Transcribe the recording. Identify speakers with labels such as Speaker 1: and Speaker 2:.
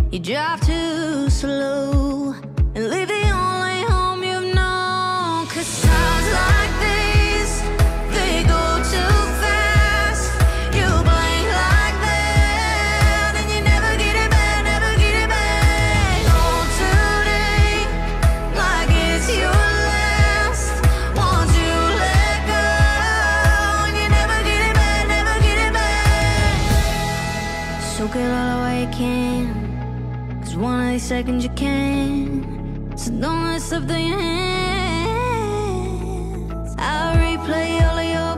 Speaker 1: You drive too slow and leave the only home you've known. 'Cause times like these, they go too fast. You blink like that and you never get it back, never get it back. On today, like it's your last. Once you let go, and you never get it back, never get it back. Soak it all the way you can, 'cause one of these seconds you can. So don't let slip through your hands. I'll replay all of your